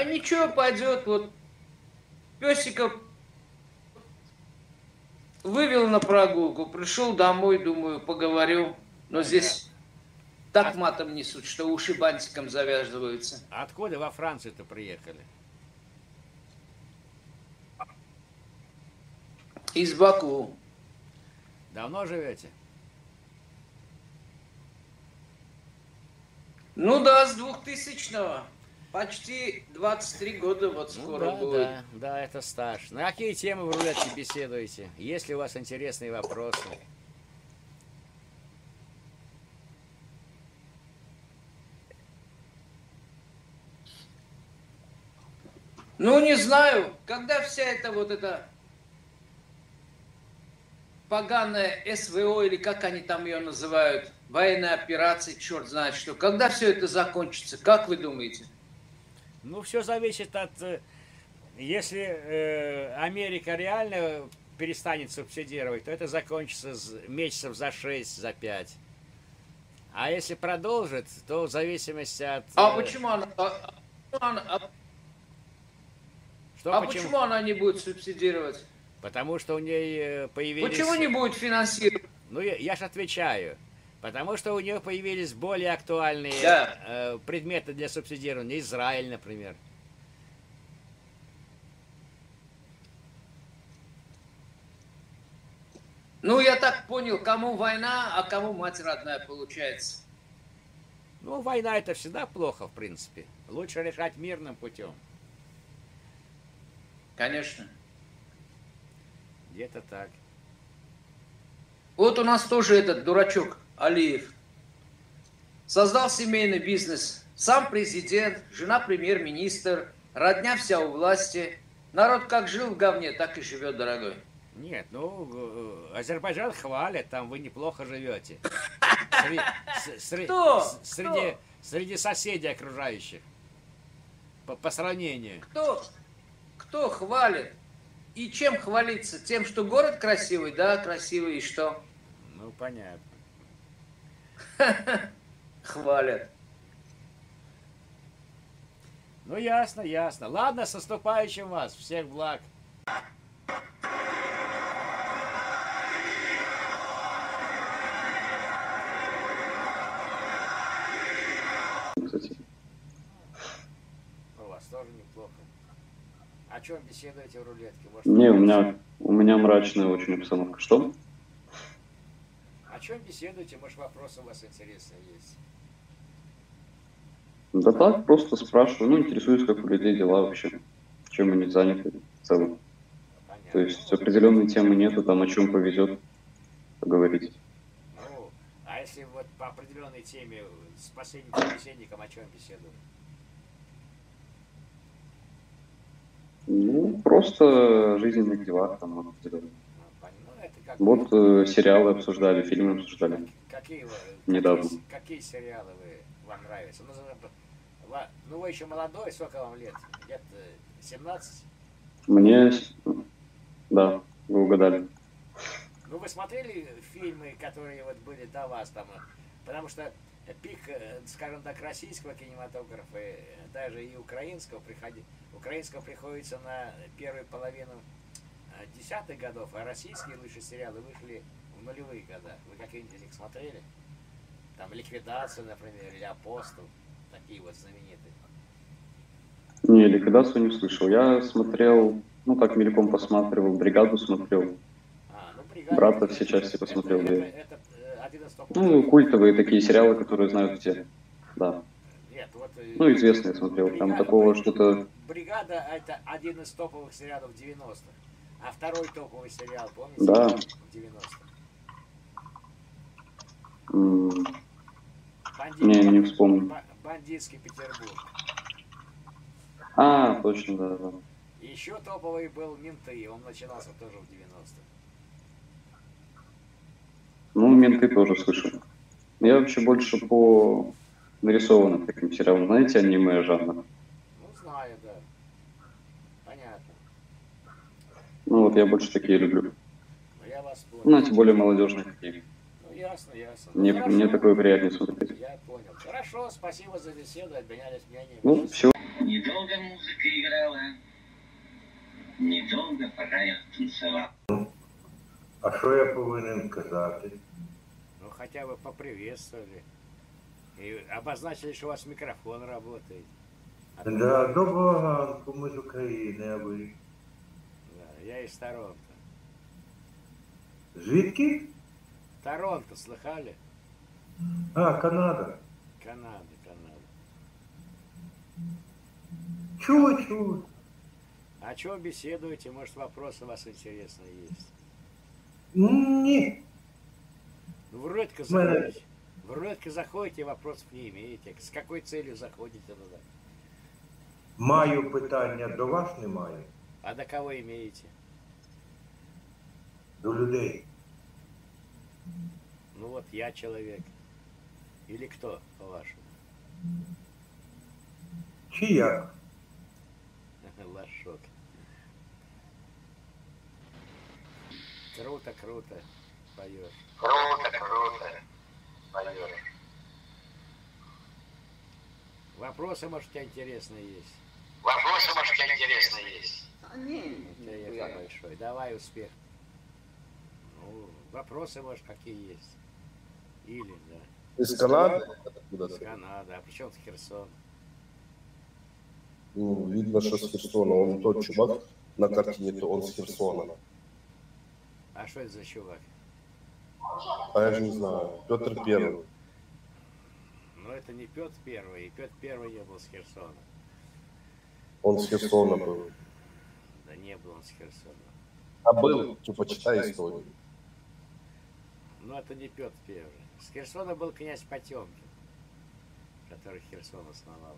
ничего, пойдет. Вот песика вывел на прогулку, пришел домой, думаю, поговорю. Но здесь так матом несут, что уши бантиком завязываются. Откуда во Францию-то приехали? Из Баку. Давно живете? Ну да, с 2000-го. Почти 23 года вот скоро да, будет. да, это стаж. На какие темы в рулетке беседуете? Есть ли у вас интересные вопросы? Ну, не знаю, когда вся эта вот эта поганая СВО, или как они там ее называют, военная операция, черт знает что, когда все это закончится, как вы думаете? Ну, все зависит от... Если Америка реально перестанет субсидировать, то это закончится месяцев за 6, за 5. А если продолжит, то в зависимости от... Почему она... Что, почему она не будет субсидировать? Потому что у нее появились... Почему не будет финансировать? Ну, я же отвечаю. Потому что у нее появились более актуальные предметы для субсидирования. Израиль, например. Ну, я так понял, кому война, а кому мать родная получается. Ну, война это всегда плохо, в принципе. Лучше решать мирным путем. Конечно. Где-то так. Вот у нас тоже этот дурачок Алиев создал семейный бизнес. Сам президент, жена премьер-министр, родня вся у власти. Народ как жил в говне, так и живет, дорогой. Нет, ну, Азербайджан хвалит, там вы неплохо живете. Среди соседей окружающих. По сравнению. Кто хвалит? И чем хвалиться? Тем, что город красивый, да, красивый, и что? Ну, понятно. Хвалят. Ну, ясно, ясно. Ладно, с наступающим вас. Всех благ. Кстати. У вас тоже неплохо. О чем беседуете в рулетке? Может, не, у меня мрачная очень обстановка. Что? О чем беседуете? Может, вопросы у вас интересные есть? Да так, просто спрашиваю. Ну, интересуюсь, как у людей дела вообще. Чем они заняты в целом. Понятно. То есть определенной темы нету, там о чем повезет поговорить. Ну, а если вот по определенной теме с последним собеседником о чем беседуем? Ну, просто жизненных делах там определенно. Вот сериалы обсуждали, фильмы обсуждали. Какие сериалы вам нравятся? Ну, вы еще молодой, сколько вам лет? Лет 17? Мне, да, вы угадали. Ну, вы смотрели фильмы, которые вот были до вас там? Потому что пик, скажем так, российского кинематографа, даже и украинского приходится на первую половину десятых годов, а российские лучшие сериалы вышли в нулевые года. Вы какие-нибудь из них смотрели? Там «Ликвидация», например, или «Апостол». Такие вот знаменитые. Не, «Ликвидацию» не слышал. Я смотрел, ну так мельком посматривал, «Бригаду» смотрел. «Брата» все части посмотрел. Это один из топовых. Ну, культовые такие сериалы, которые знают все. Да. Нет, вот, ну, известные смотрел. Там такого что-то... «Бригада» — это один из топовых сериалов 90-х. А второй топовый сериал, помните? Да. В 90-х. Не вспомню. «Бандитский Петербург». А, точно, да. Еще топовый был «Менты», он начинался тоже в 90-х. Ну, «Менты» тоже слышал. Я вообще больше по нарисованным таким сериалам, знаете, аниме жанр. Ну, знаю, да. Понятно. Ну, вот я больше такие люблю. Ну, я вас понял. Знаете, более молодежные такие. Ну, ясно, ясно. Мне, Ну, мне хорошо. такое приятнее смотреть. Я понял. Хорошо, спасибо за беседу, обменялись мнениями. Ну, все. Недолго музыка играла, недолго пока я танцевал. А що я повинен казати? Ну, хотя бы поприветствовали. И обозначили, что у вас микрофон работает. Да, доброго ранку, ми з України, а ви? Да, я из Торонто. Звідки? Торонто, слыхали? А, Канада. Канада. Чую. А что беседуете? Может, вопросы у вас интересные есть? Ні. Ну, в рулетку Мене- заходите. В рулетку заходите, вопросов не имеете. С какой целью заходите туда? Маю питання до вас, не маю. А до кого имеете? До людей. Ну вот я человек. Или кто, по-вашему? Чи як? Лошок. Круто поешь. Круто поешь. Вопросы, может, у тебя интересные есть? Вопросы, может, у тебя интересные есть? Интересно большой. Давай успех. Ну, вопросы, может, какие есть? Или, да. Из Канады? Откуда С ты? Канады. А при чем тут Херсон? Ну, видно, что с Херсона. Он тот чувак на картине, то он с Херсона. А что это за чувак? А я же не знаю. Петр Первый. Ну, это не Петр Первый. И Петр Первый не был с Херсона. Он с Херсона был. Да не был он с Херсона. А был, что почитай историю. Но это не Петр Первый. С Херсона был князь Потемкин, который Херсон основал.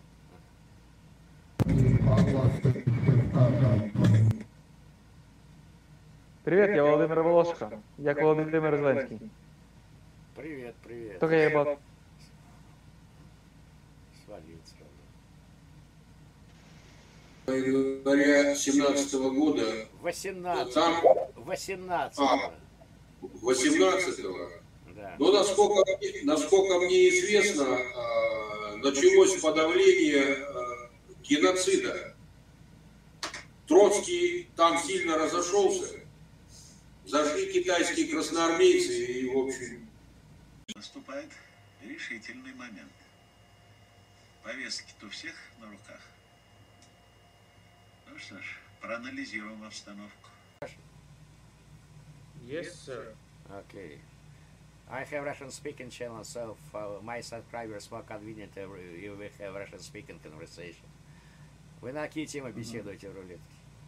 Привет, я Володимир Волошко. Як Володимир Зеленський. Привет. Только я ебал. Свалил сразу. Января 17 года, 18. там 18. 18-го, Да. но насколько мне известно, началось подавление геноцида. Троцкий там сильно разошелся, зашли китайские красноармейцы и, в общем... Наступает решительный момент. Повестки-то у всех на руках. Ну что ж, проанализируем обстановку. Yes, sir. Okay. I have Russian speaking channel, so for my subscribers more convenient you will have Russian speaking conversation. Вы на какие темы беседуете в рулетке?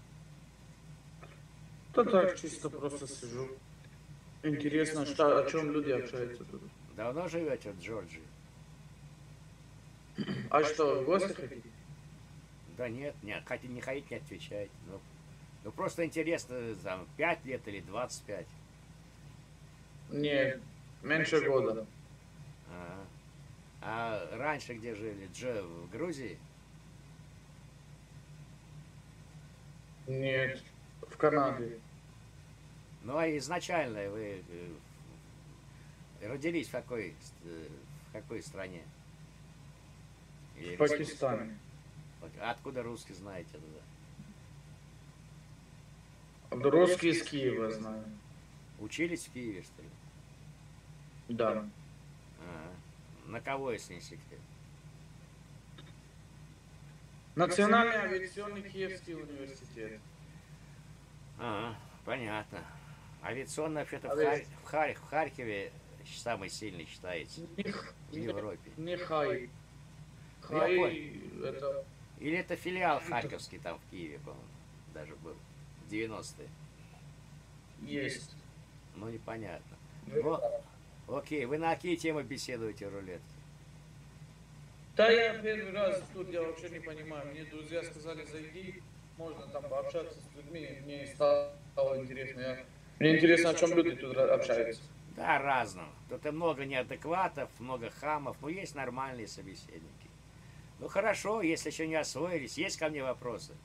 Да так, чисто просто сижу. Интересно, что, о чем люди общаются тут. Давно живете в Джорджии? А что, в гости хотите? Да нет, не ходить, не отвечать. Ну просто интересно, там, 5 лет или 25. Нет, меньше года. А раньше где жили? В Грузии? Нет, в Канаде. Ну а изначально вы родились в какой стране? В Пакистане. Откуда русский знаете тогда? Русский из Киева знаю. Учились в Киеве, что ли? Да. На кого, если не секрет? Национальный авиационный Киевский университет. Понятно. Авиационный вообще-то в Харькове самый сильный считается в Европе. Не Хай. Я Хай понял. это... Или это филиал Харьковский там в Киеве, по-моему, даже был. В 90-е. Есть. Ну, непонятно. Ну, окей, вы на какие темы беседуете в рулетке? Да, я первый раз тут, я вообще не понимаю. Мне друзья сказали, зайди, можно там пообщаться с людьми. Мне стало интересно. Мне интересно, о чем люди тут общаются. Да, разного. Тут и много неадекватов, много хамов, но есть нормальные собеседники. Ну хорошо, если еще не освоились, есть ко мне вопросы?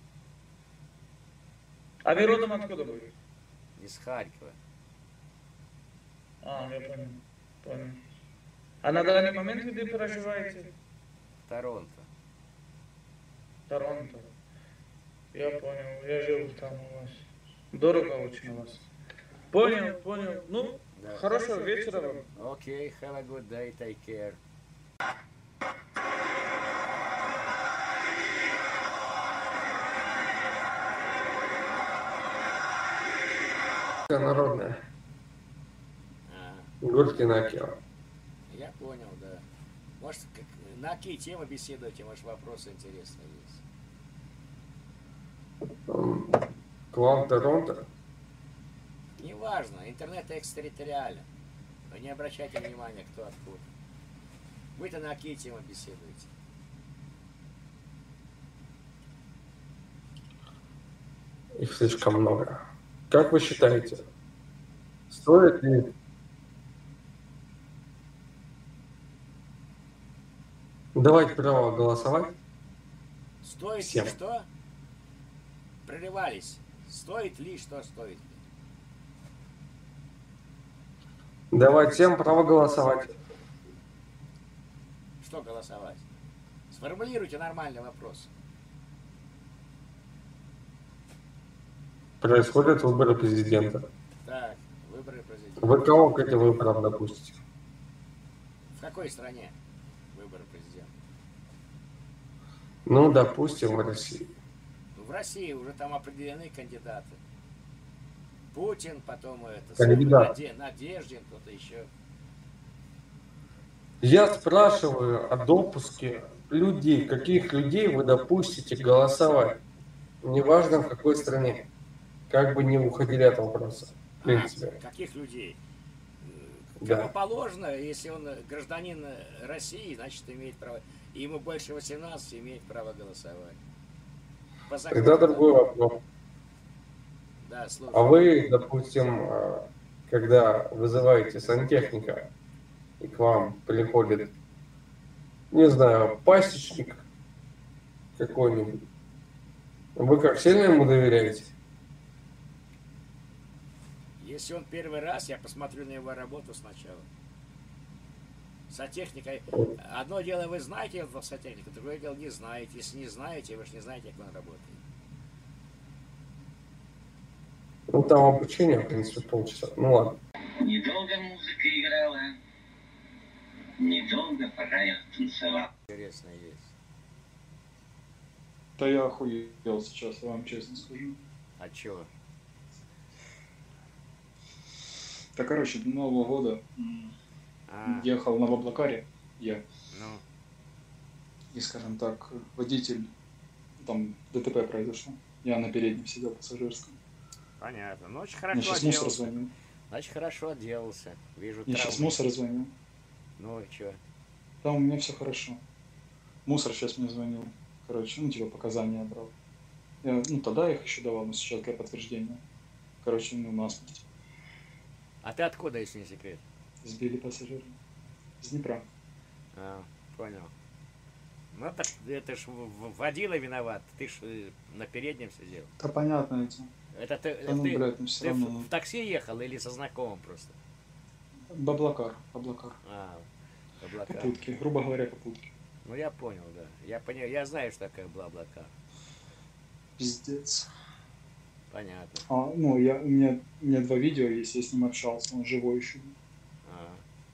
А вы родом откуда были? Из Харькова. А, я понял. Понял. А на данный момент где проживаете? Торонто. Торонто. Я понял, я жил там у вас. Дорого очень у вас. Понял, понял. Ну, Да. хорошего вечера вам. Окей, have a good day, take care. Народная. А, Горький Накио. я понял, да. Может, на какие темы беседуете, может, вопросы интересные есть? К вам Торонто. Неважно, интернет экстерриториален. Вы не обращайте внимания, кто откуда. Вы-то на какие темы беседуете? Их слишком много. Как вы считаете, стоит ли давать право голосовать? Стоит Всем. ли что? Прерывались. Стоит ли что стоит? Давать всем право голосовать. Что голосовать? Сформулируйте нормальный вопрос. Происходят выборы президента. Так, выборы президента. Вы кого к этим выборам допустите? В какой стране выборы президента? Ну, допустим, в России. Ну, в России уже там определены кандидаты. Путин, потом это... Кандидат. Надеждин, кто-то еще. Я спрашиваю о допуске людей. Каких людей вы допустите голосовать? Неважно, в какой стране. Как бы не уходили от вопроса. В принципе. Каких людей? Да. Кому положено, если он гражданин России, значит имеет право. И ему больше 18 имеет право голосовать. По закону. Тогда другой вопрос. Да, слушай. А вы, допустим, когда вызываете сантехника, и к вам приходит, не знаю, пасечник какой-нибудь, вы как сильно ему доверяете? Если он первый раз, я посмотрю на его работу сначала. Сантехника. Одно дело, вы знаете этого сантехника, другое дело, не знаете. Если не знаете, вы же не знаете, как он работает. Ну, там обучение, в принципе, полчаса. Ну, ладно. Недолго музыка играла, недолго пока я танцевал. Интересно есть. Да я охуел сейчас, я вам честно скажу. А чего? Да, короче, до Нового года ехал на Баблакаре я. Ну. И, скажем так, водитель, там ДТП произошло. Я на переднем сидел пассажирском. Понятно. Ну, очень Мне хорошо сейчас мусор отделался. звонил. Значит, хорошо отделался. Вижу Мне сейчас травмы. мусор звонил. Ну, и что? Да, у меня все хорошо. Мусор сейчас мне звонил. Короче, ну, типа, показания брал. Я, ну, тогда их еще давал, но сейчас для подтверждения. Короче, ну, насмерть. А ты откуда, если не секрет? Сбили пассажира. С Днепра. А, понял. Ну, так это ж водила виноват. Ты ж на переднем сидел. Да понятно это. Это ты, Да ну, ты, блядь, ну всё ты равно. в такси ехал или со знакомым просто? Баблакар. Баблакар. А, Баблакар. Попутки. Грубо говоря, попутки. Ну, я понял, да. Я знаю, что такое Баблакар. Пиздец. Понятно. А, ну, у меня 2 видео есть, я с ним общался, он живой еще. А.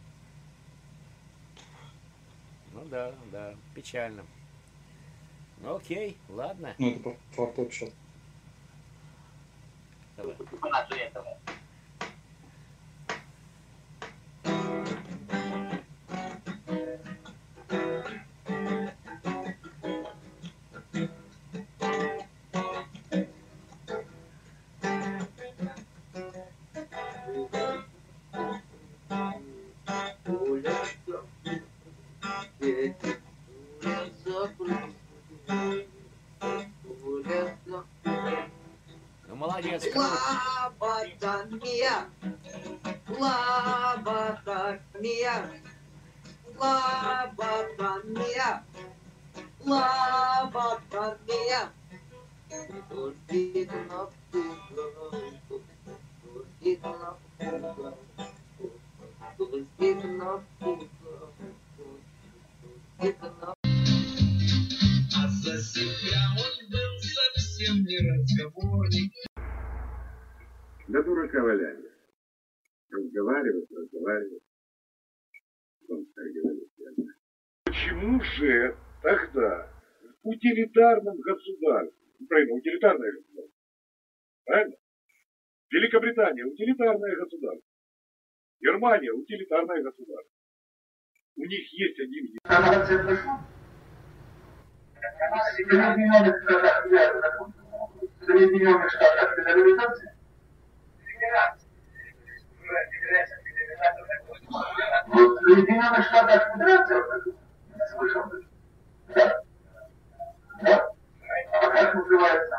Ну да, да, печально. Ну окей, ладно. Ну, это по факту общался. Давай. Ну молодец, круто. Лоботомия, лоботомия, лоботомия, лоботомия. Стыдно. А за себя он был совсем не разговорник. Да дурака валяли. Разговаривать. Почему же тогда в утилитарном государстве, Украина утилитарное государство, правильно? Великобритания утилитарное государство, Германия утилитарное государство. У них есть один Соединенных Штатах Федерации. В Соединенных Штатах Федерации слышал? Да? Да? А как называется?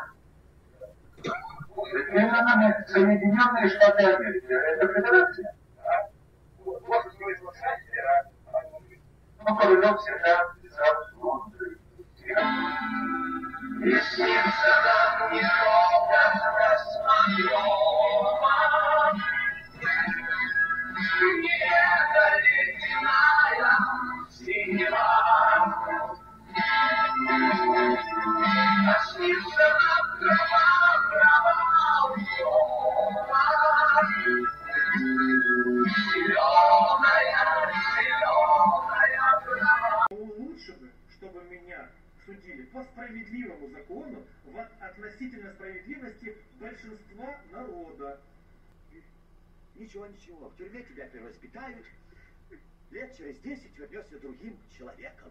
Соединенные Штаты Америки. Это федерация? Вот смысл федерации. Ну, королек всегда сразу. И снится нам не образ космодрома, не ледяная синева, а снится нам трава уема, зеленая трава. Лучше бы, чтобы меня судили по справедливому закону относительно справедливости большинства народа. Ничего, в тюрьме тебя перевоспитают, лет через 10 вернешься другим человеком.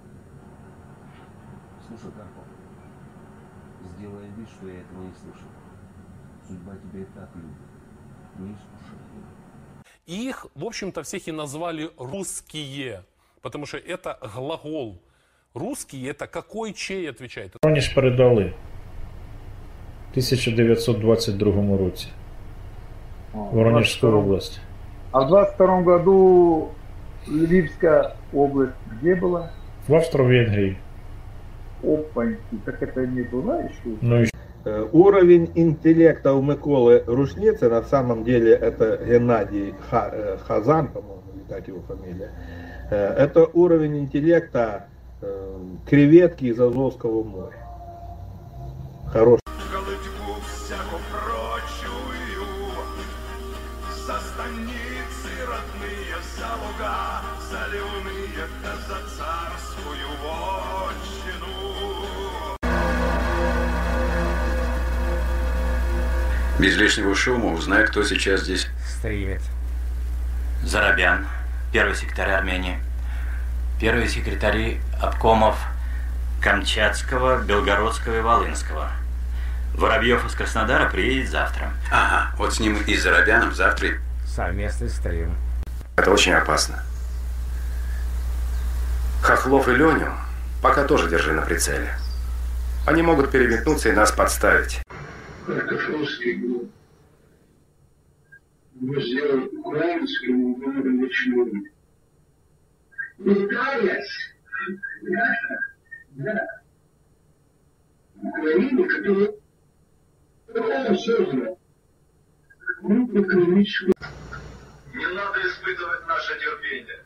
Слушай, Карпов, сделай вид, что я этого не слышал. Судьба тебя и так любит. Не искушай. Их, в общем-то, всех и назвали русские, потому что это глагол. Русские это какой чей отвечает? Воронеж передали в 1922 році. Воронежскую область. А в 22 году Львивская область где была? В Австро-Венгрии. Опаньки, так это не была еще? Ну, уровень интеллекта у Миколы Рушницы, на самом деле это Геннадий Хазан, по-моему, так его фамилия. Это уровень интеллекта креветки из Азовского моря. Хороший. Со станицы родные, за луга, заливные, за царскую вотчину. Без лишнего шума узнай, кто сейчас здесь стримит. Зарабян, первый секретарь Армении, первые секретари обкомов Камчатского, Белгородского и Волынского. Воробьев из Краснодара приедет завтра. Ага, вот с ним и с Зарабяном завтра. Совместный стрим. Это очень опасно. Хохлов и Леню пока тоже держи на прицеле. Они могут переметнуться и нас подставить. Картофельский год. Мы сделали украинскому городу ничего. Пытаясь, да, Украину, которая создана крупно экономическую. Не надо испытывать наше терпение.